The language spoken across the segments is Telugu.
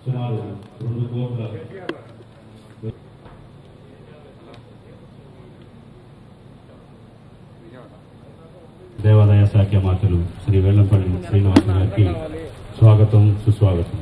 సుమారు 2 కోట్ల దేవాదాయ శాఖ మాతలు శ్రీ వెల్లంపల్లి శ్రీనివాస గారికి స్వాగతం సుస్వాగతం.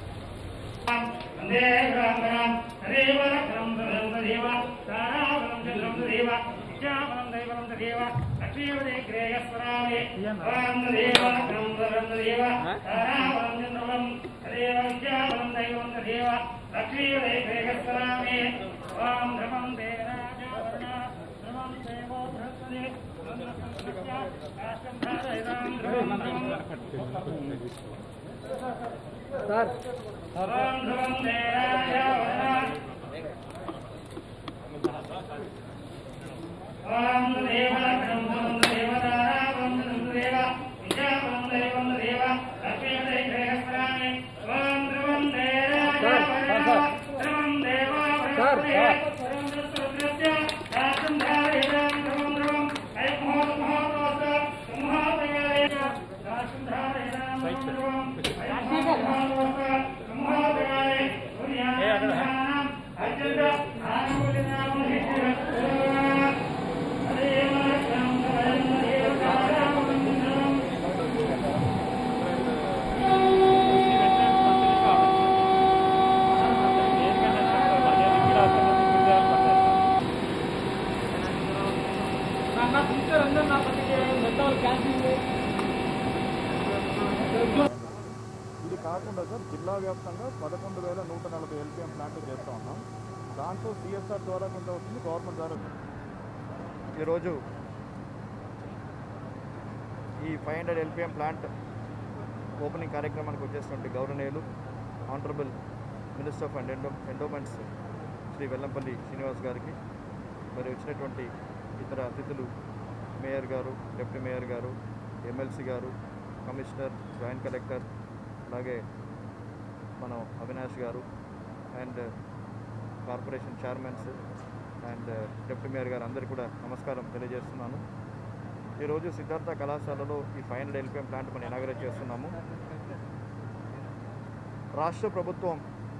ఇది కాకుండా సార్ జిల్లా వ్యాప్తంగా 11,140 ఎల్పిఎం ప్లాంట్లు చేస్తూ ఉన్నాం. దాంట్లో సిఎస్ఆర్ ద్వారా కొంత వస్తుంది, గవర్నమెంట్ ద్వారా. ఈరోజు ఈ 500 ఎల్పిఎం ప్లాంట్ ఓపెనింగ్ కార్యక్రమానికి వచ్చేటువంటి గౌరవనీయులు honourable minister of endowments Shri Vellampalli Srinivas గారికి, మరి వచ్చినటువంటి ఇతర అతిథులు మేయర్ గారు, డిప్యూటీ మేయర్ గారు, ఎమ్మెల్సీ గారు, కమిషనర్, జాయింట్ కలెక్టర్, అలాగే మనం అవినాష్ గారు and corporation chairmans and deputy mayor గారు అందరికీ కూడా నమస్కారం తెలియజేస్తున్నాను. ఈరోజు సిద్ధార్థ కళాశాలలో ఈ 500 ఎల్పిఎం ప్లాంట్ మనం ఇనాగరేట్ చేస్తున్నాము. రాష్ట్ర ప్రభుత్వం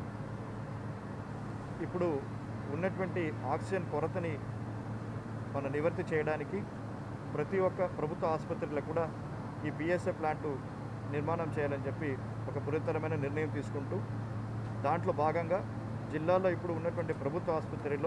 ఇప్పుడు ఉన్నటువంటి ఆక్సిజన్ కొరతని మనం నివర్తి చేయడానికి ప్రతి ఒక్క ప్రభుత్వ ఆసుపత్రుల్లో కూడా ఈ పిఎస్ఏ ప్లాంటు నిర్మాణం చేయాలని చెప్పి ఒక పురాతనమైన నిర్ణయం తీసుకుంటూ దాంట్లో భాగంగా జిల్లాలో ఇప్పుడు ఉన్నటువంటి ప్రభుత్వ ఆసుపత్రిలో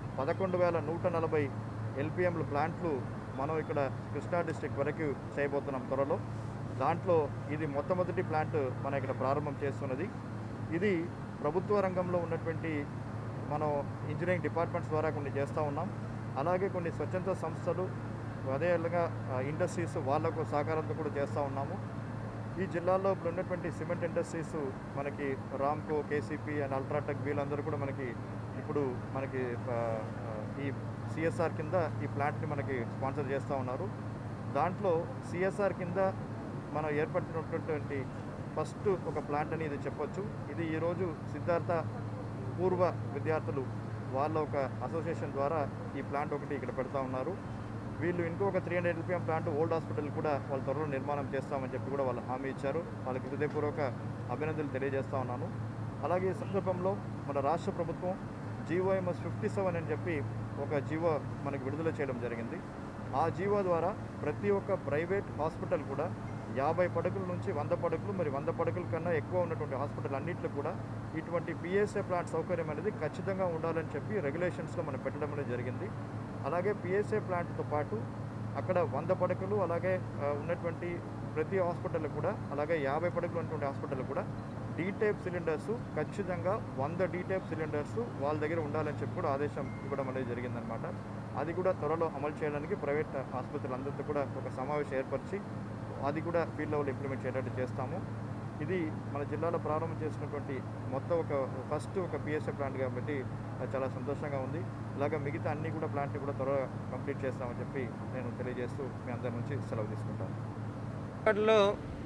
11,140 ఎల్పిఎంలు ప్లాంట్లు మనం ఇక్కడ కృష్ణా డిస్ట్రిక్ట్ వరకు చేయబోతున్నాం త్వరలో. దాంట్లో ఇది మొట్టమొదటి ప్లాంట్ మనం ఇక్కడ ప్రారంభం చేస్తున్నది. ఇది ప్రభుత్వ రంగంలో ఉన్నటువంటి మనం ఇంజనీరింగ్ డిపార్ట్మెంట్స్ ద్వారా కొన్ని చేస్తూ ఉన్నాం. అలాగే కొన్ని స్వచ్ఛంద సంస్థలు, అదేవిధంగా ఇండస్ట్రీస్ వాళ్ళకు సహకారంతో కూడా చేస్తూ ఉన్నాము. ఈ జిల్లాలో ఇప్పుడు ఉన్నటువంటి సిమెంట్ ఇండస్ట్రీస్ మనకి రామ్కో, కేసీపీ అండ్ అల్ట్రాటెక్ వీళ్ళందరూ కూడా మనకి ఇప్పుడు మనకి ఈ సిఎస్ఆర్ కింద ఈ ప్లాంట్ని మనకి స్పాన్సర్ చేస్తూ ఉన్నారు. దాంట్లో సిఎస్ఆర్ కింద మనం ఏర్పడినటువంటి ఫస్ట్ ఒక ప్లాంట్ అని ఇది చెప్పొచ్చు. ఇది ఈరోజు సిద్ధార్థ పూర్వ విద్యార్థులు వాళ్ళ ఒక అసోసియేషన్ ద్వారా ఈ ప్లాంట్ ఒకటి ఇక్కడ పెడతా ఉన్నారు. వీళ్ళు ఇంకొక 300 ఎల్పిఎం ప్లాంట్ ఓల్డ్ హాస్పిటల్ కూడా వాళ్ళ త్వరలో నిర్మాణం చేస్తామని చెప్పి కూడా వాళ్ళు హామీ ఇచ్చారు. వాళ్ళకి హృదయపూర్వక అభినందనలు తెలియజేస్తూ ఉన్నాను. అలాగే ఈ సందర్భంలో మన రాష్ట్ర ప్రభుత్వం జీవోఎంఎస్ 57 అని చెప్పి ఒక జీవో మనకి విడుదల చేయడం జరిగింది. ఆ జీవో ద్వారా ప్రతి ఒక్క ప్రైవేట్ హాస్పిటల్ కూడా 50 పడకల నుంచి 100 పడకలు, మరి 100 పడకల కన్నా ఎక్కువ ఉన్నటువంటి హాస్పిటల్ అన్నింటిలో కూడా ఇటువంటి పిఎస్ఏ ప్లాంట్ సౌకర్యం అనేది ఖచ్చితంగా ఉండాలని చెప్పి రెగ్యులేషన్స్లో మనం పెట్టడం అనేది జరిగింది. అలాగే పిఎస్ఏ ప్లాంట్తో పాటు అక్కడ 100 పడకలు అలాగే ఉన్నటువంటి ప్రతి హాస్పిటల్ కూడా, అలాగే 50 పడకలు ఉన్నటువంటి హాస్పిటల్ కూడా డీటైప్ సిలిండర్స్ ఖచ్చితంగా 100 డీటైప్ సిలిండర్స్ వాళ్ళ దగ్గర ఉండాలని చెప్పి కూడా ఆదేశం ఇవ్వడం అనేది జరిగిందనమాట. అది కూడా త్వరలో అమలు చేయడానికి ప్రైవేట్ ఆసుపత్రులందరితో కూడా ఒక సమావేశం ఏర్పరిచి అది కూడా ఫీల్డ్ లెవెల్ ఇంప్లిమెంట్ చేసేటట్టు చేస్తాము. ఇది మన జిల్లాలో ప్రారంభం చేసినటువంటి మొత్తం ఒక ఫస్ట్ ఒక పిఎస్ఏ ప్లాంట్ కాబట్టి చాలా సంతోషంగా ఉంది. ఇలాగ మిగతా అన్నీ కూడా ప్లాంట్ని కూడా త్వరగా కంప్లీట్ చేస్తామని చెప్పి నేను తెలియజేస్తూ మీ అందరి నుంచి సెలవు తీసుకుంటాను. హాస్పిటల్లో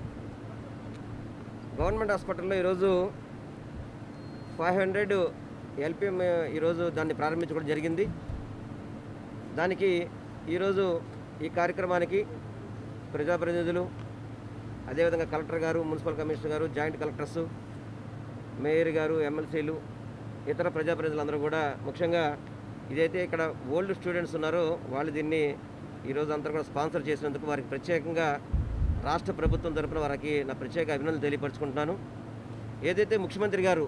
గవర్నమెంట్ హాస్పిటల్లో ఈరోజు 500 ఎల్పిఎం ఈరోజు దాన్ని ప్రారంభించుకోవడం జరిగింది. దానికి ఈరోజు ఈ కార్యక్రమానికి ప్రజాప్రతినిధులు, అదేవిధంగా కలెక్టర్ గారు, మున్సిపల్ కమిషనర్ గారు, జాయింట్ కలెక్టర్స్, మేయర్ గారు, ఎమ్మెల్సీలు, ఇతర ప్రజాప్రతినిధులందరూ కూడా ముఖ్యంగా ఇదైతే ఇక్కడ ఓల్డ్ స్టూడెంట్స్ ఉన్నారో వాళ్ళు దీన్ని ఈరోజు అంతా కూడా స్పాన్సర్ చేసినందుకు వారికి ప్రత్యేకంగా రాష్ట్ర ప్రభుత్వం తరఫున వారికి నా ప్రత్యేక అభినందనలు తెలియపరుచుకుంటున్నాను. ఏదైతే ముఖ్యమంత్రి గారు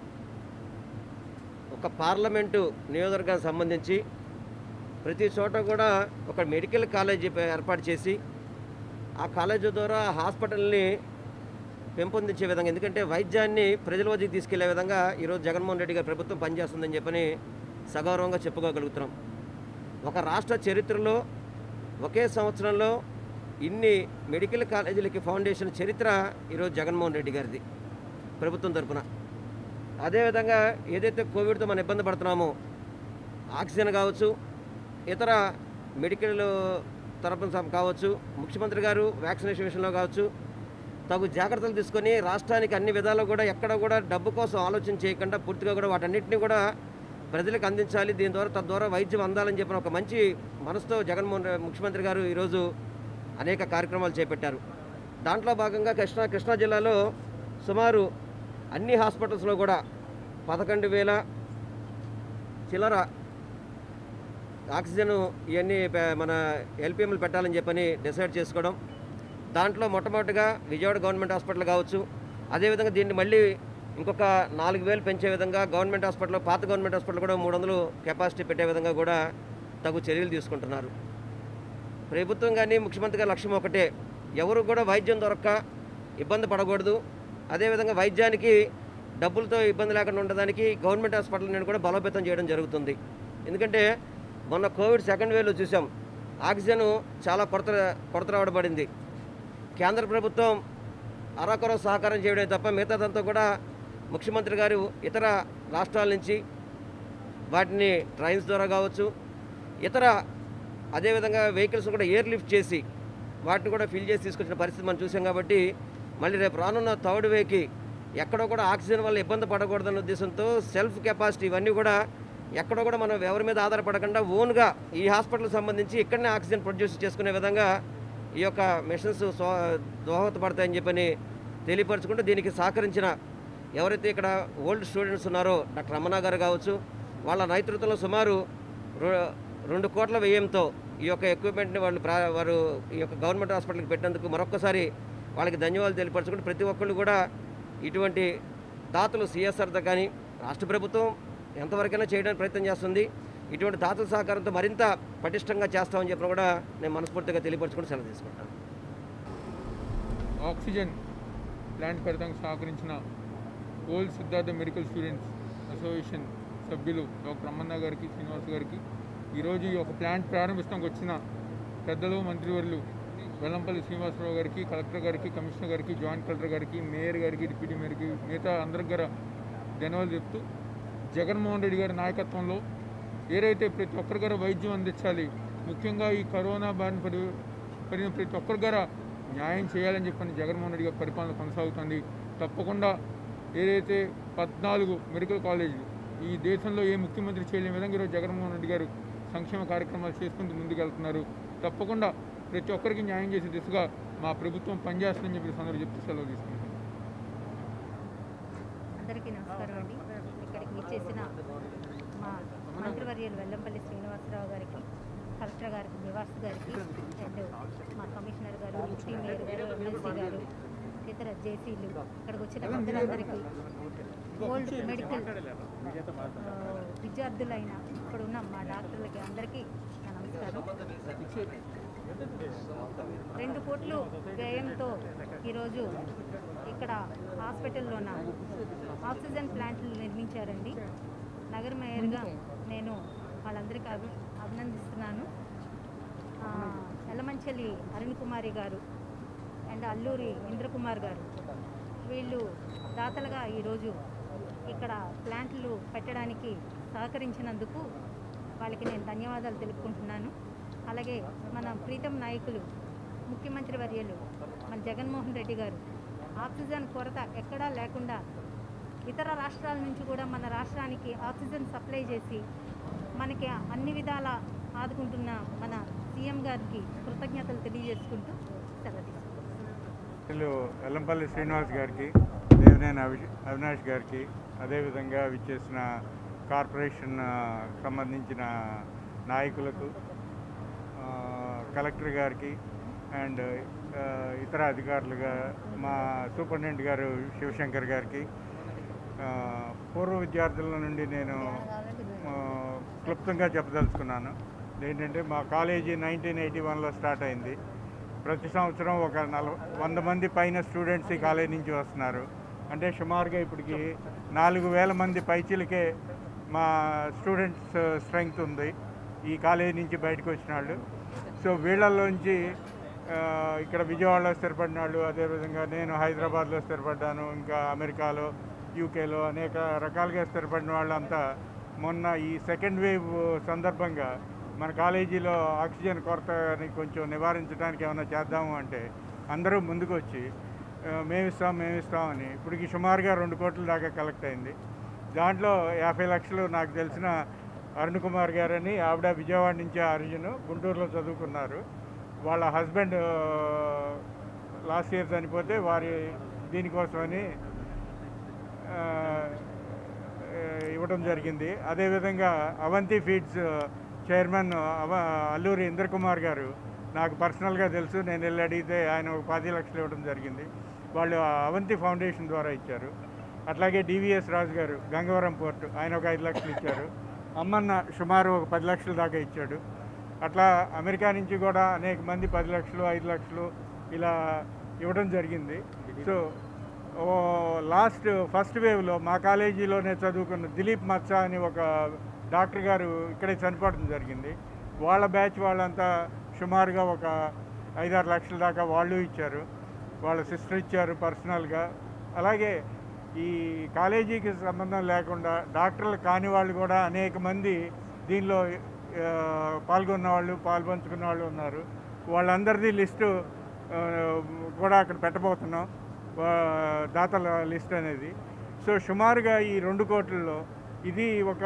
ఒక పార్లమెంటు నియోజకవర్గానికి సంబంధించి ప్రతి చోట కూడా ఒక మెడికల్ కాలేజీ ఏర్పాటు చేసి ఆ కాలేజీ ద్వారా హాస్పిటల్ని పెంపొందించే విధంగా, ఎందుకంటే వైద్యాన్ని ప్రజల వద్దకు తీసుకెళ్లే విధంగా ఈరోజు జగన్మోహన్ రెడ్డి గారి ప్రభుత్వం పనిచేస్తుందని చెప్పని సగౌరవంగా చెప్పుకోగలుగుతున్నాం. ఒక రాష్ట్ర చరిత్రలో ఒకే సంవత్సరంలో ఇన్ని మెడికల్ కాలేజీలకి ఫౌండేషన్ చరిత్ర ఈరోజు జగన్మోహన్ రెడ్డి గారిది ప్రభుత్వం తరఫున. అదేవిధంగా ఏదైతే కోవిడ్తో మనం ఇబ్బంది పడుతున్నామో ఆక్సిజన్ కావచ్చు, ఇతర మెడికల్ తరఫున కావచ్చు, ముఖ్యమంత్రి గారు వ్యాక్సినేషన్ విషయంలో కావచ్చు తగు జాగ్రత్తలు తీసుకొని రాష్ట్రానికి అన్ని విధాలు కూడా ఎక్కడ కూడా డబ్బు కోసం ఆలోచన చేయకుండా పూర్తిగా కూడా వాటన్నిటిని కూడా ప్రజలకు అందించాలి, దీని ద్వారా తద్వారా వైద్యం అందాలని చెప్పిన ఒక మంచి మనసుతో ముఖ్యమంత్రి గారు ఈరోజు అనేక కార్యక్రమాలు చేపట్టారు. దాంట్లో భాగంగా కృష్ణా జిల్లాలో సుమారు అన్ని హాస్పిటల్స్లో కూడా 11,000 చిల్లర ఆక్సిజన్ ఇవన్నీ మన ఎల్పిఎంలు పెట్టాలని చెప్పని డిసైడ్ చేసుకోవడం. దాంట్లో మొట్టమొదటిగా విజయవాడ గవర్నమెంట్ హాస్పిటల్ కావచ్చు, అదేవిధంగా దీన్ని మళ్ళీ ఇంకొక 4,000 పెంచే విధంగా గవర్నమెంట్ హాస్పిటల్, పాత గవర్నమెంట్ హాస్పిటల్ కూడా 300 కెపాసిటీ పెట్టే విధంగా కూడా తగు చర్యలు తీసుకుంటున్నారు. ప్రభుత్వం కానీ ముఖ్యమంత్రి గారి లక్ష్యం ఒకటే, ఎవరు కూడా వైద్యం దొరక్క ఇబ్బంది పడకూడదు, అదేవిధంగా వైద్యానికి డబ్బులతో ఇబ్బంది లేకుండా ఉండడానికి గవర్నమెంట్ హాస్పిటల్ని కూడా బలోపేతం చేయడం జరుగుతుంది. ఎందుకంటే మొన్న కోవిడ్ సెకండ్ వేవ్లో చూసాం, ఆక్సిజన్ చాలా కొరత రావడబడింది. కేంద్ర ప్రభుత్వం అరాకొర సహకారం చేయడమే తప్ప మిగతాదంతా కూడా ముఖ్యమంత్రి గారు ఇతర రాష్ట్రాల నుంచి వాటిని ట్రైన్స్ ద్వారా కావచ్చు, ఇతర అదేవిధంగా వెహికల్స్ కూడా ఎయిర్ లిఫ్ట్ చేసి వాటిని కూడా ఫిల్ చేసి తీసుకొచ్చిన పరిస్థితి మనం చూసాం. కాబట్టి మళ్ళీ రేపు రానున్న థర్డ్ వేవ్కి ఎక్కడో కూడా ఆక్సిజన్ వల్ల ఇబ్బంది పడకూడదన్న ఉద్దేశంతో సెల్ఫ్ కెపాసిటీ ఇవన్నీ కూడా ఎక్కడో కూడా మనం ఎవరి మీద ఆధారపడకుండా ఓన్గా ఈ హాస్పిటల్కి సంబంధించి ఇక్కడనే ఆక్సిజన్ ప్రొడ్యూస్ చేసుకునే విధంగా ఈ యొక్క మిషన్స్ దోహదపడతాయని చెప్పని తెలియపరచుకుంటూ దీనికి సహకరించిన ఎవరైతే ఇక్కడ ఓల్డ్ స్టూడెంట్స్ ఉన్నారో డాక్టర్ రమణ గారు కావచ్చు, వాళ్ళ నేతృత్వంలో సుమారు 2 కోట్ల వ్యయంతో ఈ యొక్క ఎక్విప్మెంట్ని వారు ఈ యొక్క గవర్నమెంట్ హాస్పిటల్కి పెట్టినందుకు మరొక్కసారి వాళ్ళకి ధన్యవాదాలు తెలియపరచుకుంటూ ప్రతి ఒక్కళ్ళు కూడా ఇటువంటి దాతలు సిఎస్ఆర్తో కానీ రాష్ట్ర ప్రభుత్వం ఎంతవరకైనా చేయడానికి ప్రయత్నం చేస్తుంది, ఇటువంటి దాతల సహకారంతో మరింత పటిష్టంగా చేస్తామని చెప్పిన కూడా నేను మనస్ఫూర్తిగా తెలియపరచుకుంటూ సెలవు తీసుకుంటాను. ఆక్సిజన్ ప్లాంట్ పెడతానికి సహకరించిన old Siddhartha medical students association సభ్యులు డాక్టర్ రమణ గారికి, శ్రీనివాస్ గారికి, ఈరోజు ఈ యొక్క ప్లాంట్ ప్రారంభించడానికి వచ్చిన పెద్దలు, మంత్రివర్యులు వెల్లంపల్లి శ్రీనివాసరావు గారికి, కలెక్టర్ గారికి, కమిషనర్ గారికి, జాయింట్ కలెక్టర్ గారికి, మేయర్ గారికి, డిప్యూటీ మేయర్కి, మిగతా అందరికి గారు ధన్యవాదాలు చెప్తూ, జగన్మోహన్ రెడ్డి గారి నాయకత్వంలో ఏదైతే ప్రతి ఒక్కరి గారు వైద్యం అందించాలి, ముఖ్యంగా ఈ కరోనా బారిన పడిన ప్రతి ఒక్కరి గారు న్యాయం చేయాలని చెప్పని జగన్మోహన్ రెడ్డి గారి పరిపాలన కొనసాగుతుంది. తప్పకుండా ఏదైతే 14 మెడికల్ కాలేజీలు ఈ దేశంలో ఏ ముఖ్యమంత్రి చేయలేని విధంగా ఈరోజు జగన్మోహన్ రెడ్డి గారు సంక్షేమ కార్యక్రమాలు చేసుకుంటూ ముందుకెళ్తున్నారు. తప్పకుండా ప్రతి ఒక్కరికి న్యాయం చేసే దిశగా మా ప్రభుత్వం పనిచేస్తుందని చెప్పి అందరూ చెప్తూ సెలవు తీసుకుంటాం. అందరికీ నమస్కారం అండి. ఇక్కడికి విచ్చేసిన మా మంత్రివర్యులు వెల్లంపల్లి శ్రీనివాసరావు గారికి, కలెక్టర్ గారికి, నివాస్ గారికి, అండ్ మా కమిషనర్ గారు, డిప్యూటీ మేయర్ గారు, ఎమ్మెల్సీ గారు, ఇతర జేసీలు, ఇక్కడికి వచ్చిన పెద్దలందరికీ, ఓల్డ్ మెడికల్ విద్యార్థులైన ఇక్కడ ఉన్న మా డాక్టర్లకి అందరికీ నా నమస్కారం. 2 కోట్లు వ్యయంతో ఈరోజు ఇక్కడ హాస్పిటల్లోన ఆక్సిజన్ ప్లాంట్లు నిర్మించారండి. నగర మేయర్గా నేను వాళ్ళందరికీ అభినందిస్తున్నాను. ఎల్లమంచలి అరుణ్ కుమారి గారు అండ్ అల్లూరి ఇంద్రకుమార్ గారు, వీళ్ళు దాతలుగా ఈరోజు ఇక్కడ ప్లాంట్లు పెట్టడానికి సహకరించినందుకు వాళ్ళకి నేను ధన్యవాదాలు తెలుపుకుంటున్నాను. అలాగే మన ప్రీతం నాయకులు ముఖ్యమంత్రి వర్యులు మన జగన్మోహన్ రెడ్డి గారు ఆక్సిజన్ కొరత ఎక్కడా లేకుండా ఇతర రాష్ట్రాల నుంచి కూడా మన రాష్ట్రానికి ఆక్సిజన్ సప్లై చేసి మనకి అన్ని విధాల ఆదుకుంటున్న మన సీఎం గారికి కృతజ్ఞతలు తెలియజేసుకుంటూ సెలవు తీసుకుంటున్నాను. వెల్లంపల్లి శ్రీనివాస్ గారికి, దేవినేని అవినాష్ గారికి, అదేవిధంగా విచ్చేసిన కార్పొరేషన్ సంబంధించిన నాయకులకు, కలెక్టర్ గారికి అండ్ ఇతర అధికారులుగా మా సూపరింటెండెంట్ గారు శివశంకర్ గారికి, పూర్వ విద్యార్థుల నుండి నేను క్లుప్తంగా చెప్పదలుచుకున్నాను. ఏంటంటే మా కాలేజీ 1981లో స్టార్ట్ అయింది. ప్రతి సంవత్సరం ఒక 100 మంది పైన స్టూడెంట్స్ ఈ కాలేజీ నుంచి వస్తున్నారు. అంటే సుమారుగా ఇప్పటికి 4000 మంది పైచీలకే మా స్టూడెంట్స్ స్ట్రెంగ్త్ ఉంది ఈ కాలేజీ నుంచి బయటకు వచ్చిన వాళ్ళు. సో వీళ్ళల్లోంచి ఇక్కడ విజయవాడలో స్థిరపడిన వాళ్ళు, అదేవిధంగా నేను హైదరాబాద్లో స్థిరపడ్డాను, ఇంకా అమెరికాలో, యూకేలో అనేక రకాలుగా స్థిరపడిన వాళ్ళంతా మొన్న ఈ సెకండ్ వేవ్ సందర్భంగా మన కాలేజీలో ఆక్సిజన్ కొరతని కొంచెం నివారించడానికి ఏమైనా చేద్దాము అంటే అందరూ ముందుకు వచ్చి మేమిస్తామని ఇప్పటికి సుమారుగా 2 కోట్ల దాకా కలెక్ట్ అయింది. దాంట్లో 50 లక్షలు నాకు తెలిసిన అరుణ్ కుమార్ గారని, ఆవిడ విజయవాడ నుంచి అర్జున్ గుంటూరులో చదువుకున్నారు. వాళ్ళ హస్బెండ్ లాస్ట్ ఇయర్ చనిపోతే వారి దీనికోసమని ఇవ్వడం జరిగింది. అదేవిధంగా అవంతి ఫీడ్స్ చైర్మన్ అల్లూరి ఇంద్రకుమార్ గారు నాకు పర్సనల్గా తెలుసు. నేను వెళ్ళి అడిగితే ఆయన ఒక 10 లక్షలు ఇవ్వడం జరిగింది. వాళ్ళు అవంతి ఫౌండేషన్ ద్వారా ఇచ్చారు. అట్లాగే డివిఎస్ రాజు గారు గంగవరం పోర్టు, ఆయన ఒక 5 లక్షలు ఇచ్చారు. అమ్మన్న సుమారు ఒక 10 లక్షల దాకా ఇచ్చాడు. అట్లా అమెరికా నుంచి కూడా అనేక మంది 10 లక్షలు 5 లక్షలు ఇలా ఇవ్వడం జరిగింది. సో ఫస్ట్ వేవ్లో మా కాలేజీలోనే చదువుకున్న దిలీప్ మత్సా అని ఒక డాక్టర్ గారు ఇక్కడే చనిపోవడం జరిగింది. వాళ్ళ బ్యాచ్ వాళ్ళంతా సుమారుగా ఒక 5-6 లక్షల దాకా వాళ్ళు ఇచ్చారు. వాళ్ళ సిస్టర్ ఇచ్చారు పర్సనల్గా. అలాగే ఈ కాలేజీకి సంబంధం లేకుండా డాక్టర్లు కాని వాళ్ళు కూడా అనేక మంది దీనిలో పాల్గొన్న వాళ్ళు, పాల్పంచుకున్న వాళ్ళు ఉన్నారు. వాళ్ళందరిది లిస్టు కూడా అక్కడ పెట్టబోతున్నాం, దాతల లిస్ట్ అనేది. సో సుమారుగా ఈ 2 కోట్లలో ఇది ఒక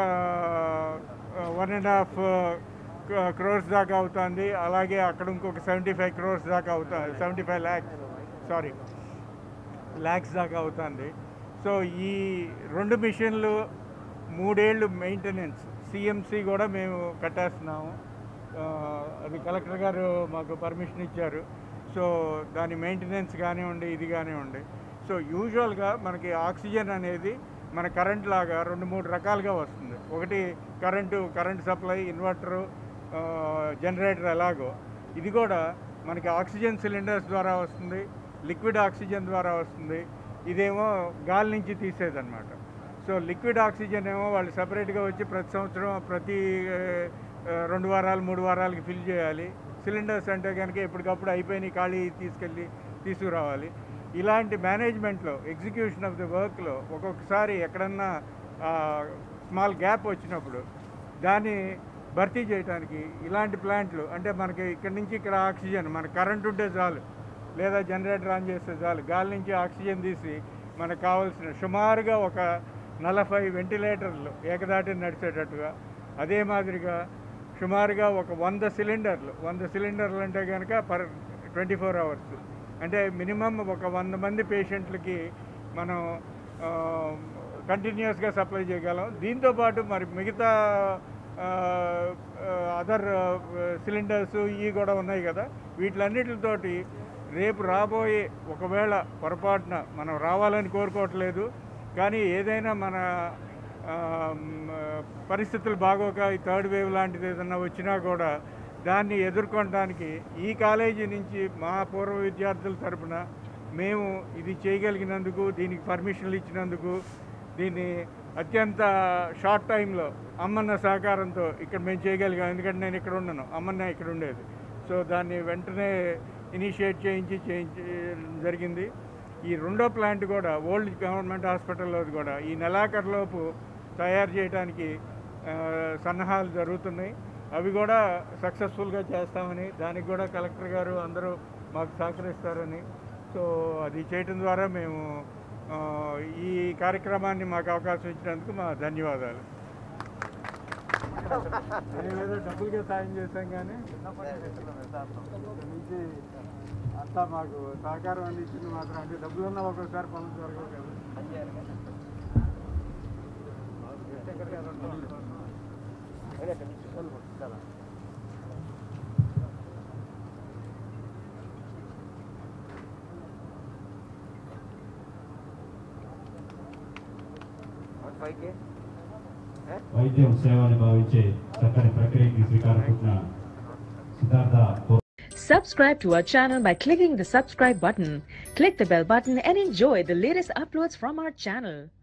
1.5 crores దాకా అవుతుంది. అలాగే అక్కడ ఇంకొక 75 crores దాకా అవుతుంది, 75 lakhs దాకా అవుతుంది. సో ఈ 2 మిషన్లు 3 ఏళ్ళు మెయింటెనెన్స్, సిఎంసి కూడా మేము కట్టేస్తున్నాము. అది కలెక్టర్ గారు మాకు పర్మిషన్ ఇచ్చారు. సో దాని మెయింటెనెన్స్ కానివ్వండి, ఇది కానివ్వండి. సో యూజువల్గా మనకి ఆక్సిజన్ అనేది మన కరెంట్ లాగా 2-3 రకాలుగా వస్తుంది. ఒకటి కరెంటు సప్లై, ఇన్వర్టరు, జనరేటర్ ఎలాగో ఇది కూడా మనకి ఆక్సిజన్ సిలిండర్స్ ద్వారా వస్తుంది, లిక్విడ్ ఆక్సిజన్ ద్వారా వస్తుంది. ఇదేమో గాలి నుంచి తీసేదన్నమాట. సో లిక్విడ్ ఆక్సిజన్ ఏమో వాళ్ళు సపరేట్గా వచ్చి ప్రతి సంవత్సరం ప్రతి 2 వారాలు 3 వారాలకి ఫిల్ చేయాలి. సిలిండర్స్ అంటే కనుక ఎప్పటికప్పుడు అయిపోయినాయి ఖాళీ తీసుకురావాలి. ఇలాంటి మేనేజ్మెంట్లో, ఎగ్జిక్యూషన్ ఆఫ్ ది వర్క్లో ఒక్కొక్కసారి ఎక్కడన్నా స్మాల్ గ్యాప్ వచ్చినప్పుడు దాన్ని భర్తీ చేయడానికి ఇలాంటి ప్లాంట్లు, అంటే మనకి ఇక్కడి నుంచి ఇక్కడ ఆక్సిజన్ మన కరెంట్ ఉంటే చాలు, లేదా జనరేటర్ ఆన్ చేస్తే చాలు, గాలి నుంచి ఆక్సిజన్ తీసి మనకు కావాల్సిన సుమారుగా ఒక 40 వెంటిలేటర్లు ఏకదాటి నడిచేటట్టుగా, అదే మాదిరిగా సుమారుగా ఒక 100 సిలిండర్లు అంటే కనుక పర్ 24 అవర్స్, అంటే మినిమం ఒక 100 మంది పేషెంట్లకి మనం కంటిన్యూస్గా సప్లై చేయగలం. దీంతోపాటు మరి మిగతా అదర్ సిలిండర్స్ ఇవి కూడా ఉన్నాయి కదా, వీటిలన్నిటితోటి రేపు రాబోయే, ఒకవేళ పొరపాటున మనం రావాలని కోరుకోవట్లేదు, కానీ ఏదైనా మన పరిస్థితులు బాగోక ఈ 3rd వేవ్ లాంటిది ఏదన్నా వచ్చినా కూడా దాన్ని ఎదుర్కొనడానికి ఈ కాలేజీ నుంచి మా పూర్వ విద్యార్థుల తరపున మేము ఇది చేయగలిగినందుకు, దీనికి పర్మిషన్లు ఇచ్చినందుకు, దీన్ని అత్యంత షార్ట్ టైంలో అమ్మన్న సహకారంతో ఇక్కడ మేము చేయగలిగాం. ఎందుకంటే నేను ఇక్కడ ఉన్నాను, అమ్మన్న ఇక్కడ ఉండేది. సో దాన్ని వెంటనే ఇనిషియేట్ చేయించి జరిగింది. ఈ 2వ ప్లాంట్ కూడా ఓల్డ్ గవర్నమెంట్ హాస్పిటల్లో కూడా ఈ నెలాఖరులోపు తయారు చేయడానికి సన్నాహాలు జరుగుతున్నాయి. అవి కూడా సక్సెస్ఫుల్గా చేస్తామని, దానికి కూడా కలెక్టర్ గారు అందరూ మాకు సహకరిస్తారని, సో అది చేయటం ద్వారా మేము ఈ కార్యక్రమాన్ని మాకు అవకాశం ఇచ్చినందుకు మా ధన్యవాదాలు. మేమేదో డబ్బులుగా సాయం చేశాం, కానీ నుంచి అంతా మాకు సహకారం అందించింది మాత్రం. అంటే డబ్బులున్నా ఒక్కొక్కసారి పనులు జరగవు కదా. వైద్యం సేవని భావించే చక్కని ప్రక్రియకి శ్రీకారం చుట్టిన Siddhartha. Subscribe to our channel by clicking the subscribe button. Click the bell button and enjoy the latest uploads from our channel.